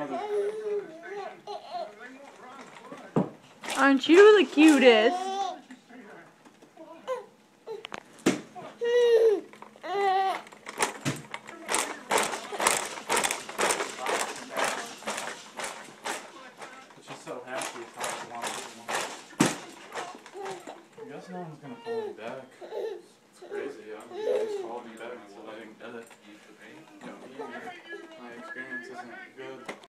Aren't you the cutest? She's so happy. I guess no one's gonna call me back. It's crazy. They just called me back so I didn't get it. My experience isn't good.